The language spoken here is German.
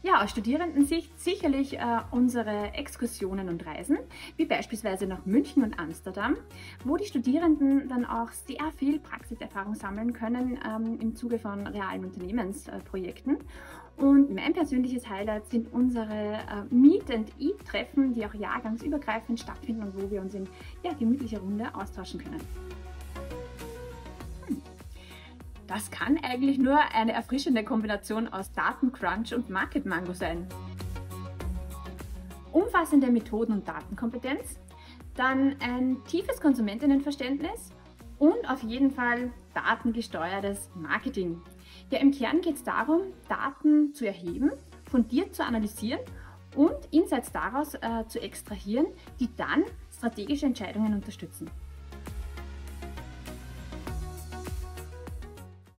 Ja, aus Studierendensicht sicherlich unsere Exkursionen und Reisen, wie beispielsweise nach München und Amsterdam, wo die Studierenden dann auch sehr viel Praxiserfahrung sammeln können im Zuge von realen Unternehmensprojekten. Und mein persönliches Highlight sind unsere Meet-and-Eat-Treffen, die auch jahrgangsübergreifend stattfinden und wo wir uns in gemütlicher Runde austauschen können. Das kann eigentlich nur eine erfrischende Kombination aus Datencrunch und Market Mango sein. Umfassende Methoden- und Datenkompetenz, dann ein tiefes Konsumentinnenverständnis und auf jeden Fall datengesteuertes Marketing. Ja, im Kern geht es darum, Daten zu erheben, fundiert zu analysieren und Insights daraus zu extrahieren, die dann strategische Entscheidungen unterstützen.